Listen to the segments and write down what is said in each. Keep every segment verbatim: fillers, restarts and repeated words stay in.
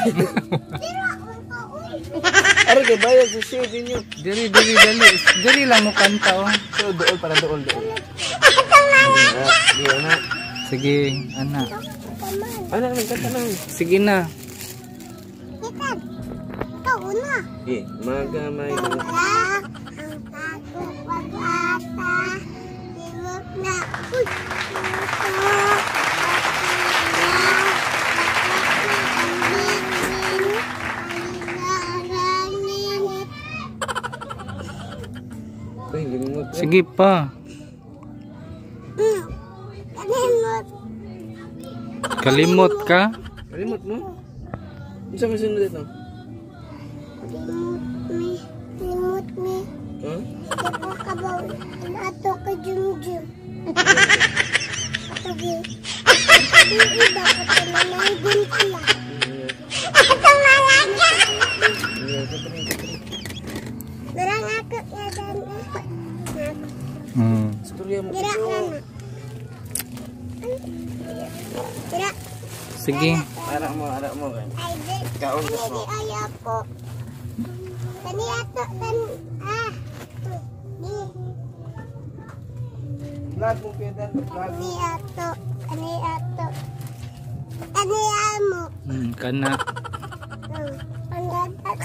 Ari kay bayad sa shade ninyo. Dili dili dali. Dili lang mo kanta oh. So dool para dool dool. Di ana. Sige, ana. Ana man kanta lang. Sige na. Ikan. Ikaw una. Eh, magamay. Ang tago pag-asa. Iwag na. Uy. Sige pa. Kalimot. Kalimot ka? Kalimot mo? Unsa man sunod dito? Limot me. Limot me. Ha? Ako kabaw. Ato ka jum-jum. Ato gi. Hindi ba ko pananangin sila. Itong malaga. Darang ako nga dan. Hmm. Storya mo. Dira na na. Dira. Sige. Ara mo, ara mo kay. Ay, di. Kaon Ano ka di mo. ayaw ko. Kani ato kan. Ah. Di. Vlog mo pedan, vlog. Kani ato. Kani ato. Kani amo. Hmm, kana. Ang ganda.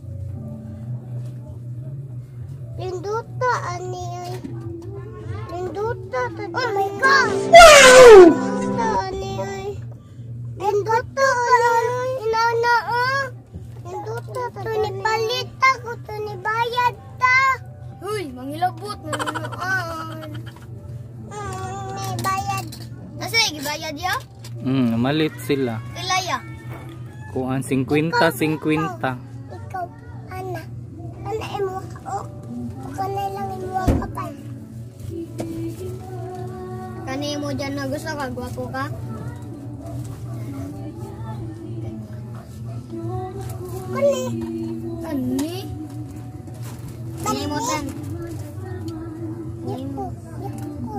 Linduto ani ay. Linduto. Oh my God. Linduto ani ay. Linduto ani. Inana ah. Linduto. Ito ni palita ko. Ito ni bayad ta. Uy, mangilabot na naman. Mm, may bayad. Nasa gibayad ya? Hmm, malit sila. Ilaya. Kuan fifty fifty. Ikaw, ana. Ana imo ka o. Ako na lang imo ka pa. Kani mo dyan na gusto ka, gwapo ka? Kani. Kani? Kani mo tan. Yapo. Yapo.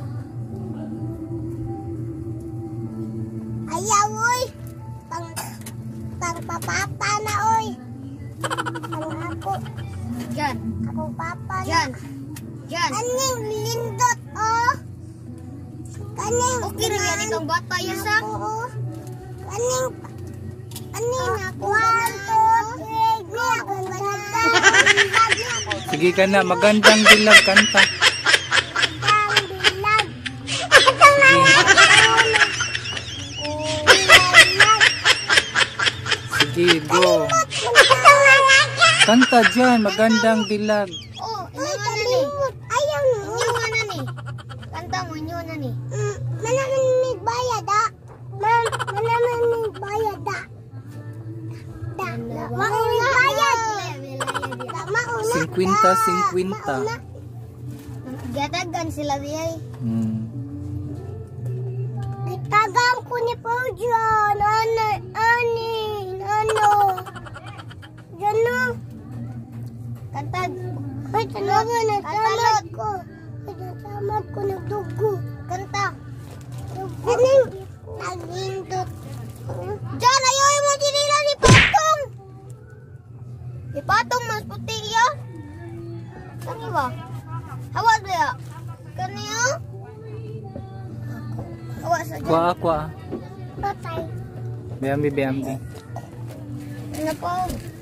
Ayaw, oy. Pang, pang papapa na, oy. Pang ako. Dyan. Ako papa na. Dyan. Dyan. Kaning lindot, oh. Kaning. Okay rin yan itong bata yasa. Oo. Kaning. Kaning ako. One, two, three, go. Sige kana, magandang dilag kanta. Ang bilag. Sige, go. Kanta dyan, magandang dilag. Oh, Uy, inyo na ni. kalimut. Ayaw ni. Inyo na ni. Kanta mo, inyo na ni. Mm, Manaman may bayad, ah. Man, manaman may bayad, ah. Da, da, mauna bayad. Da, mauna. Cinquenta, da, cinquenta. mauna. Gadagan sila biyay. Hmm. Itagang ko ni Paujan. Ano, ani, ano. Jano. Kanta. Ay, talaga na tamad ko. Ay, natamad ko nagdugo. Kanta. Anong nagindot? Diyan, ayaw mo dinila ni Patong. Ni Patong mas puti ya. Kani ba? Hawas ba ya? Kani ya? Hawas sa dyan. Kwa, kwa. Patay. Biambi, biambi. Ano po?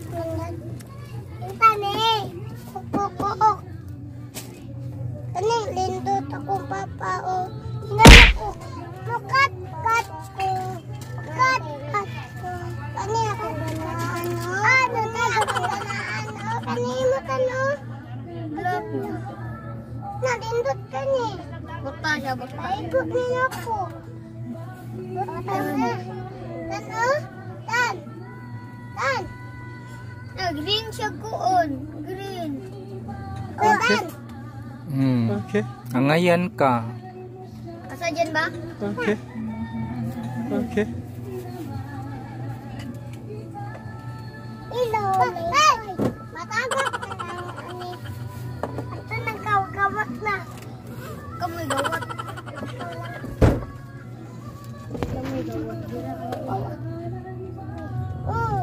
Ito ni. Kukukuok. Kani, lindot akong papa o. Hinala ko. Mukat, kat ko. Kat, kat ko. Kani ako banaan o. Ano, tayo ako banaan o. Kani mo kano. Blok niya. Nalindot ka ni. Buta siya, buta. Naikot niya ako. Tan na. Tan o. Tan. Tan. Ah, green siya kuon. Green. O, tan. Hmm. Okay. Angayan ka. Asa dyan ba? Okay. Okay. Hello. Ay! Matagak na lang, ani. Ito nagkawak na. Kamoy gawat. Kamoy gawat. Gira kamoy gawat. Oh,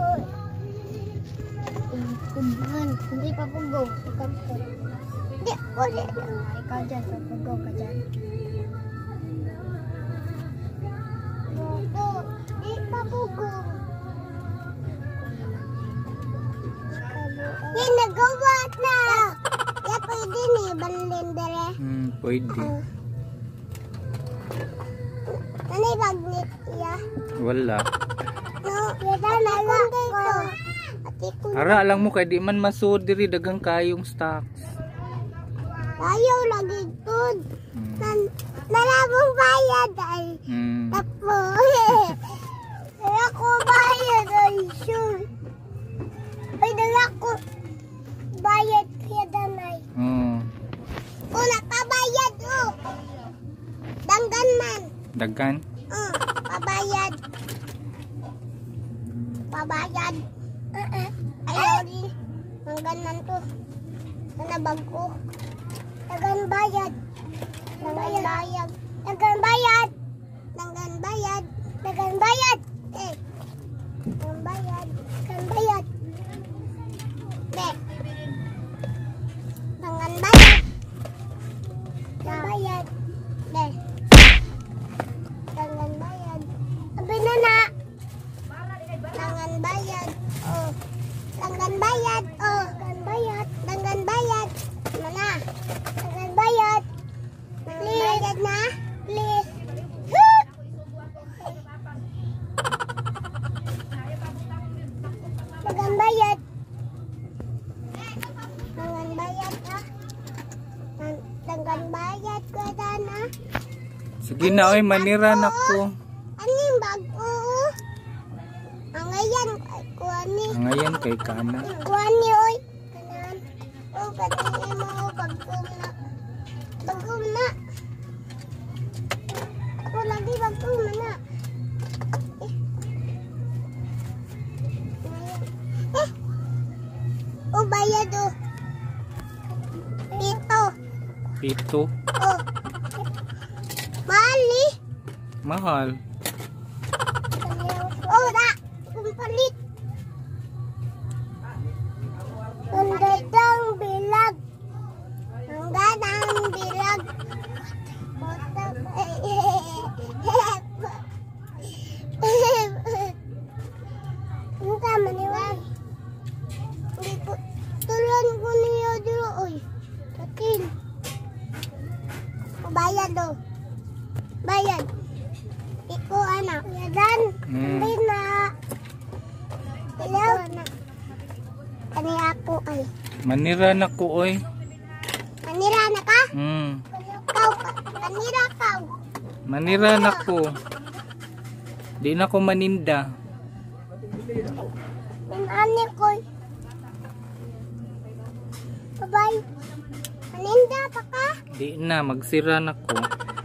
Papugo. Ikaw ko. Hindi, wala. Ikaw dyan. Papugo ka dyan. Pugo. Di papugo. Yan, nagawa na. Ya, pwede ni balin dere. Hmm, pwede. Ano yung magnet ya? Wala. No, yata na lang ko. Ati ko. Ara lang mo kay di man masud diri dagang kayong stocks. Ayaw lagi good. Hmm. Nan nalabong bayad ay. Hmm. Tapos. Kaya ko bayad ay sure. Ay dala ko bayad kaya danay. Oh, O nakabayad o. Danggan man. dagan. Oh, pabayad. Pabayad. Uh-uh. Ayaw rin. Hanggang man to. Nanabag ko. Dagan bayad. Dagan bayad. Dagan bayad. Dagan bayad. Dagan bayad. Eh. Dagan bayad. Dagan bayad. Be. Dagan bayad. Dagan bayad. Be. Dagan bayad. Abay na na. Dagan bayad. Oh. Dagan bayad. Oh. Dagan bayad. Dagan bayad. Ano na? Dagan bayad. Please. Bayad na. Please. Dagan bayad. Dagan bayad ha. Dagan bayad ko na. Sige na oy, manira na ko. Ano yung bago? Ang ngayon, kuha ni. Ah, ngayon kay kana. Kuha ni, oy. Kanan. O, kanina mo, bagum na. Bagum na. Ako lagi bagum na. Eh. Eh. O, bayad o. Dito. Pito. O. Mali. Mahal. Oh, na. Kumpalit. Ang gandang bilag. Ang gandang bilag. Ang tama ni Wai. Hindi ko. Tulan ko niyo dito. Uy. Takin. Bayad do. Bayad. Iko anak. Yadan. Hmm. Bina. Hello. Kani ako ay. Manira na ko oy. Kanira na ka? Hmm. Kau ka. Kanira kau. Manira na ko. Di na ko maninda. Pinani ko. Bye-bye. Kaninda pa ka? Di na magsira na ko.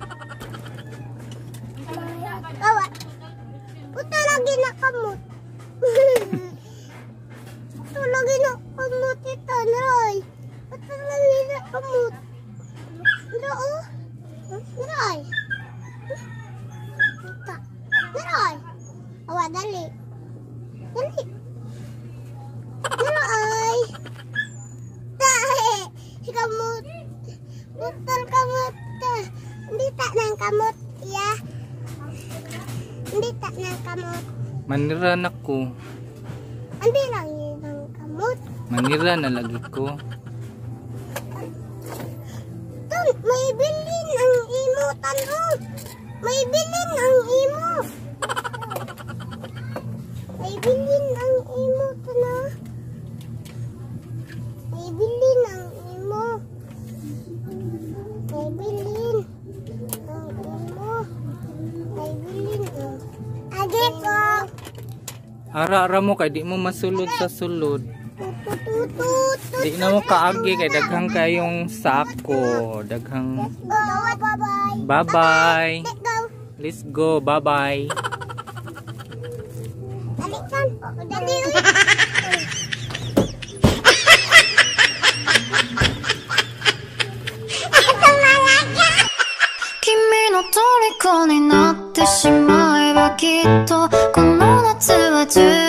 Kawa. Puto lagi na kamot. Puto lagi na kamot ito, Roy. Puto lagi na kamot. Roy. Roy. Ito. Roy. Awa, dali. Dali. Roy. Dali. Kamot. Putol kamot. Hindi tak ng kamot, ya. Hindi tak ng kamot. Manira na ko. Hindi lang yun ang kamot. Manira na lagi ko. Ton, may bilin ang imo, tanong. May bilin ang imo. May bilin ang imo, tanong. May bilin ang imo. May bilin ang imo. May bilin ang... Agi ko. Ara-ara mo kay di mo masulod sa sulod. Tutututut. Di na mo kaagi kay daghang kayong sako. Daghang Let's go. Bye-bye. bye-bye. Let's go. Let's go. Bye-bye. Dalikan. Dali. 君の虜になってしまえばきっとこの夏は充